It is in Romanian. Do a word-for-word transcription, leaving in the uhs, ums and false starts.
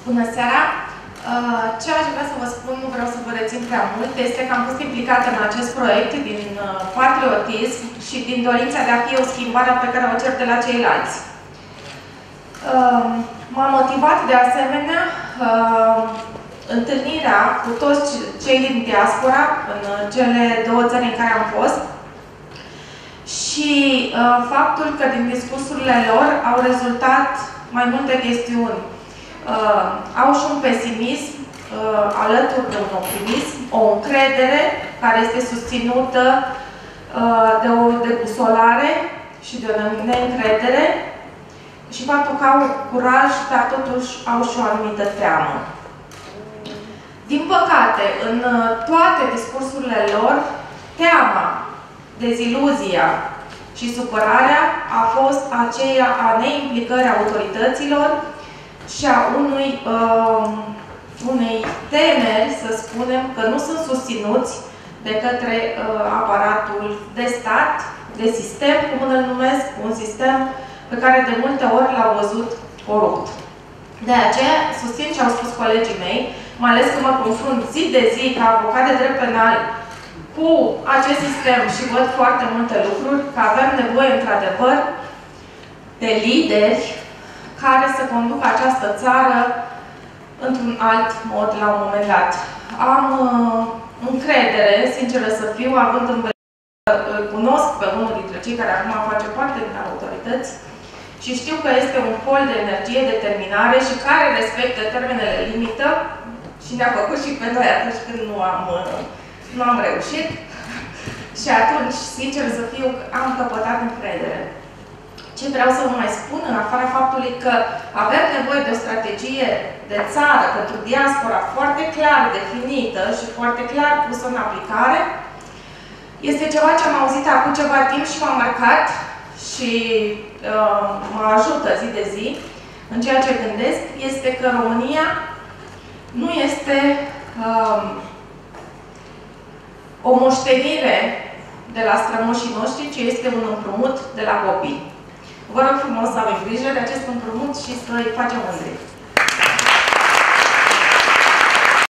Bună seara! Ce aș vrea să vă spun, nu vreau să vă rețin prea mult, este că am fost implicată în acest proiect din patriotism și din dorința de a fi o schimbare pe care o cer de la ceilalți. M-a motivat de asemenea întâlnirea cu toți cei din diaspora în cele două țări în care am fost și faptul că din discursurile lor au rezultat mai multe chestiuni. Uh, au și un pesimism uh, alături de un optimism, o încredere care este susținută uh, de o debusolare și de o neîncredere și faptul că au curaj, dar totuși au și o anumită teamă. Din păcate, în uh, toate discursurile lor, teama, deziluzia și supărarea a fost aceea a neimplicării autorităților și a unui, uh, unei temeri, să spunem, că nu sunt susținuți de către uh, aparatul de stat, de sistem, cum îl numesc, un sistem pe care de multe ori l-au văzut corupt. De aceea, susțin ce au spus colegii mei, mai ales că mă confrunt zi de zi ca avocat de drept penal cu acest sistem și văd foarte multe lucruri, că avem nevoie, într-adevăr, de lideri care să conducă această țară într-un alt mod la un moment dat. Am uh, încredere, sinceră să fiu, având în vedere că îl cunosc pe unul dintre cei care acum face parte din autorități și știu că este un pol de energie, determinare și care respectă termenele limită și ne-a făcut și pe noi atunci când nu am, uh, nu am reușit. Și atunci, sincer să fiu, am căpătat încredere. Ce vreau să vă mai spun, în afara faptului că avem nevoie de o strategie de țară pentru diaspora foarte clar definită și foarte clar pusă în aplicare, este ceva ce am auzit acum ceva timp și m-a marcat și uh, mă ajută zi de zi în ceea ce gândesc, este că România nu este uh, o moștenire de la strămoșii noștri, ci este un împrumut de la copii. Vă rog frumos să aveți grijă de acest împrumut și să-i facem mândri.